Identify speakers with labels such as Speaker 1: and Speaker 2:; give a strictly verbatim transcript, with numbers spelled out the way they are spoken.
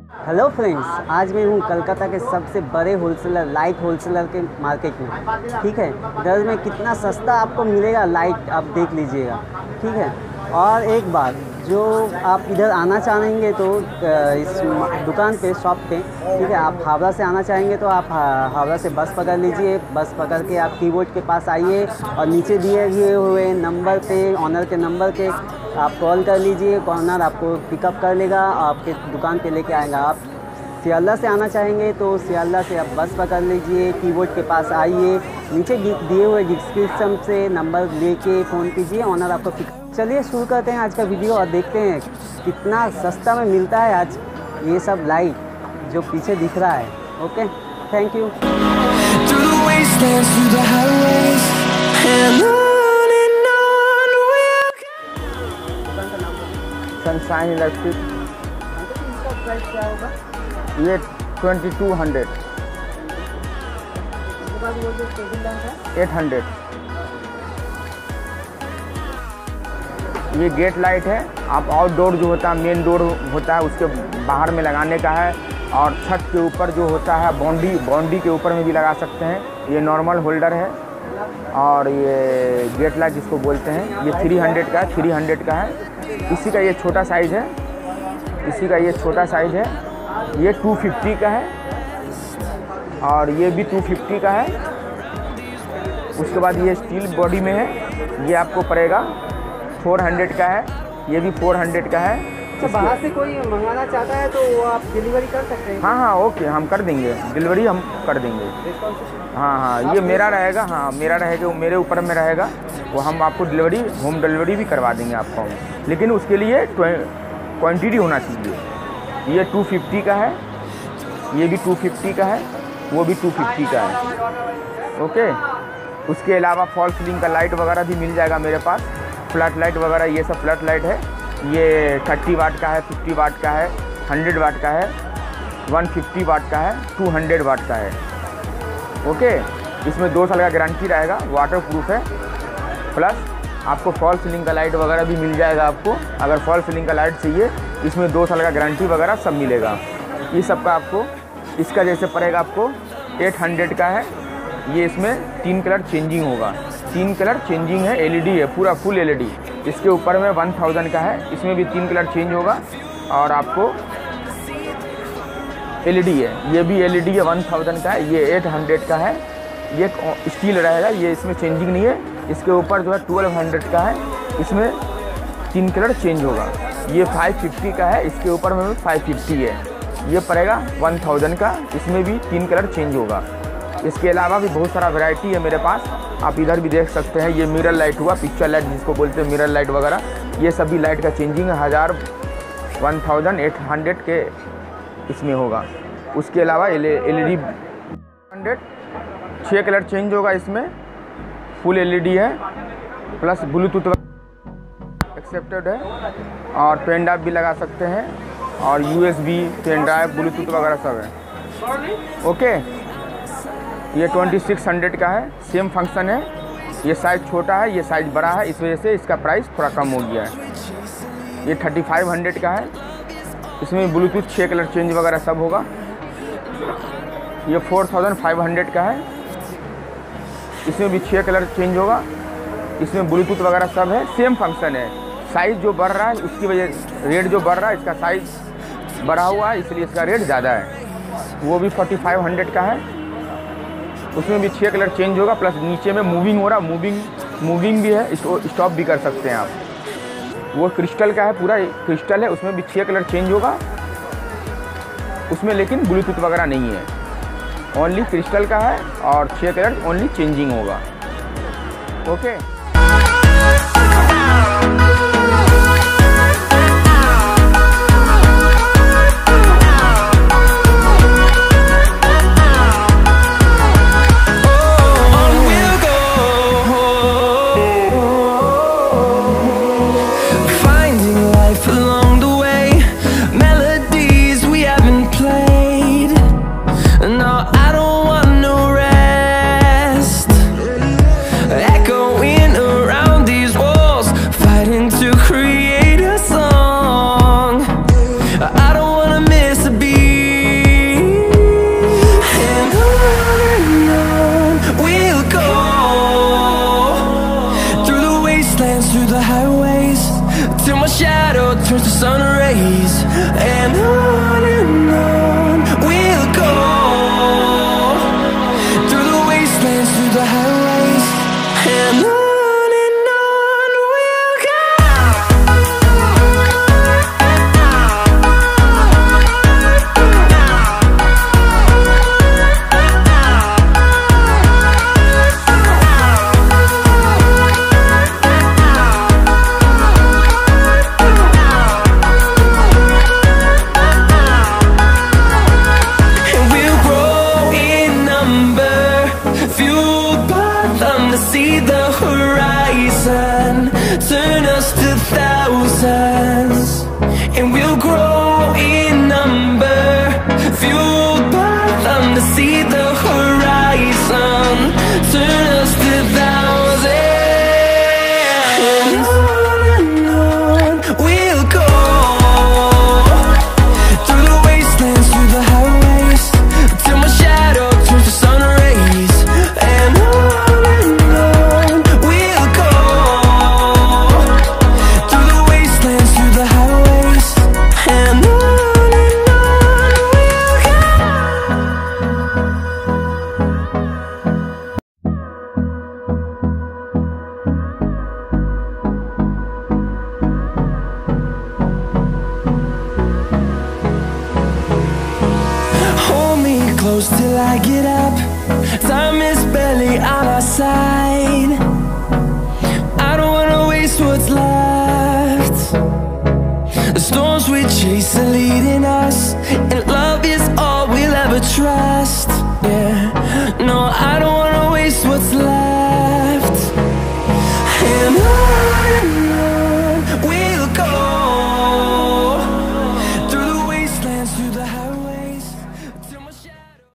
Speaker 1: Hello friends, आज मैं हूँ कलकत्ता के सबसे बड़े होलसेलर लाइट होलसेलर के मार्केट में। ठीक है, इधर में कितना सस्ता आपको मिलेगा लाइट आप देख लीजिएगा। ठीक है, और एक बात, जो आप इधर आना चाहेंगे तो इस दुकान पे शॉप पे, ठीक है, आप हावड़ा से आना चाहेंगे तो आप हावड़ा से बस पकड़ लीजिए। बस पकड़ के आप कीबोर्ड के पास आइए और नीचे दिए हुए हुए नंबर पे, ऑनर के नंबर के आप कॉल कर लीजिए। ऑनर आपको पिकअप कर लेगा, आपके दुकान पे लेके आएगा। आप शियाल्दा से आना चाहेंगे तो शियाल्दा से आप बस पकड़ लीजिए, कीबोर्ड के पास आइए, नीचे दिए हुए डिस्क्रिप्शन से नंबर लेके फ़ोन कीजिए, ऑनर आपको पिक। चलिए शुरू करते हैं आज का वीडियो और देखते हैं कितना सस्ता में मिलता है आज ये सब लाइट जो पीछे दिख रहा है। Okay, thank you.
Speaker 2: Sunshine Electric,
Speaker 1: इसका प्राइस क्या होगा?
Speaker 2: ये ट्वेंटी टू हंड्रेड,
Speaker 1: उसके बाद वो जो टेबल लैंप है
Speaker 2: एट हंड्रेड। ये गेट लाइट है, आप आउटडोर जो होता है, मेन डोर होता है, उसके बाहर में लगाने का है। और छत के ऊपर जो होता है, बाउंड्री बाउंड्री के ऊपर में भी लगा सकते हैं। ये नॉर्मल होल्डर है। और ये गेट लाइट जिसको बोलते हैं, ये थ्री हंड्रेड का है, थ्री हंड्रेड का है। इसी का ये छोटा साइज़ है, इसी का ये छोटा साइज़ है, ये टू फिफ्टी का है। और ये भी टू फिफ्टी का है। उसके बाद ये स्टील बॉडी में है, ये आपको पड़ेगा फोर हंड्रेड का है। ये भी फोर हंड्रेड का है।
Speaker 1: तो बाहर से कोई मंगाना चाहता है तो वो आप डिलीवरी कर सकते हैं?
Speaker 2: हाँ हाँ, ओके, हम कर देंगे, डिलीवरी हम कर देंगे। हाँ हाँ, ये मेरा रहेगा, हाँ मेरा रहेगा, वो मेरे ऊपर में रहेगा। वो हम आपको डिलीवरी, होम डिलीवरी भी करवा देंगे आपको, लेकिन उसके लिए क्वांटिटी होना चाहिए। ये टू फिफ्टी का है, ये भी टू फिफ्टी का है, वो भी टू फिफ्टी का है। ओके, उसके अलावा फॉल सीलिंग का लाइट वगैरह भी मिल जाएगा मेरे पास। फ्लैट लाइट वगैरह, ये सब फ्लैट लाइट है। ये थर्टी वाट का है, फिफ्टी वाट का है, हंड्रेड वाट का है, वन फिफ्टी वाट का है, टू हंड्रेड वाट का है। ओके, इसमें दो साल का गारंटी रहेगा, वाटर प्रूफ है। प्लस आपको फॉल सीलिंग का लाइट वगैरह भी मिल जाएगा आपको। अगर फॉल सीलिंग का लाइट चाहिए, इसमें दो साल का गारंटी वगैरह सब मिलेगा। ये सब का आपको, इसका जैसे पड़ेगा आपको एट हंड्रेड का है। ये इसमें तीन कलर चेंजिंग होगा, तीन कलर चेंजिंग है, एलईडी है, पूरा फुल एलईडी। इसके ऊपर में वन थाउजेंड का है, इसमें भी तीन कलर चेंज होगा। और आपको एलईडी है, ये भी एलईडी है, वन थाउजेंड का है। ये एट हंड्रेड का है, ये स्टील रहेगा, ये इसमें चेंजिंग नहीं है। इसके ऊपर जो है ट्वेल्व हंड्रेड का है, इसमें तीन कलर चेंज होगा। ये फाइव फिफ्टी का है, इसके ऊपर में फाइव फिफ्टी है। ये पड़ेगा वन थाउजेंड का, इसमें भी तीन कलर चेंज होगा। इसके अलावा भी बहुत सारा वैरायटी है मेरे पास, आप इधर भी देख सकते हैं। ये मिरर लाइट हुआ, पिक्चर लाइट जिसको बोलते हैं, मिरर लाइट वगैरह, ये सभी लाइट का चेंजिंग है। हज़ार, वन थाउजेंड, एट हंड्रेड के इसमें होगा। उसके अलावा एल ई डी हंड्रेड, छः कलर चेंज होगा इसमें, फुल एलईडी है। प्लस ब्लूटूथ एक्सेप्टेड है, और पेन ड्राइव भी लगा सकते हैं, और यूएसबी, पेन ड्राइव, ब्लूटूथ वगैरह सब है। ओके, ये ट्वेंटी सिक्स हंड्रेड का है, सेम फंक्शन है। ये साइज़ छोटा है, ये साइज़ बड़ा है, इस वजह से इसका प्राइस थोड़ा कम हो गया है। ये थर्टी फाइव हंड्रेड का है, इसमें ब्लूटूथ छः कलर चेंज वगैरह सब होगा। ये फोर थाउजेंड फाइव हंड्रेड का है, इसमें भी छः कलर चेंज होगा, इसमें ब्लूटूथ वगैरह सब है, सेम फंक्शन है। साइज़ जो बढ़ रहा है उसकी वजह रेट जो बढ़ रहा है, इसका साइज़ बढ़ा हुआ है, इसलिए इसका रेट ज़्यादा है। वो भी फोर्टी फाइव हंड्रेड का है, उसमें भी छः कलर चेंज होगा। प्लस नीचे में मूविंग हो रहा, मूविंग मूविंग भी है, इसको स्टॉप भी कर सकते हैं आप। वो क्रिस्टल का है, पूरा क्रिस्टल है, उसमें भी छः कलर चेंज होगा, उसमें लेकिन ब्लूटूथ वगैरह नहीं है, ओनली क्रिस्टल का है, और छः कलर ओनली चेंजिंग होगा। Okay,
Speaker 3: No, I don't want no rest. Echoing close till I get up. Time is barely on our side. I don't wanna waste what's left. The storms we chase are leading us